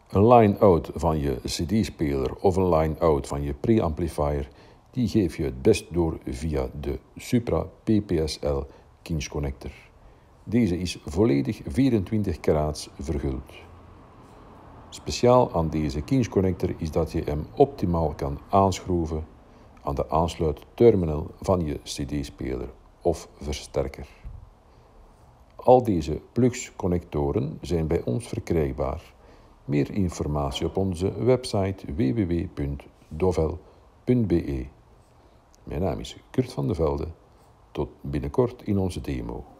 Een line-out van je cd-speler of een line-out van je preamplifier, die geef je het best door via de Supra ppsl cinch connector. Deze is volledig 24 karaats verguld. Speciaal aan deze cinch connector is dat je hem optimaal kan aanschroeven aan de aansluitterminal van je cd-speler of versterker. Al deze plugs-connectoren zijn bij ons verkrijgbaar. Meer informatie op onze website www.dovel.be. Mijn naam is Kurt van de Velde. Tot binnenkort in onze demo.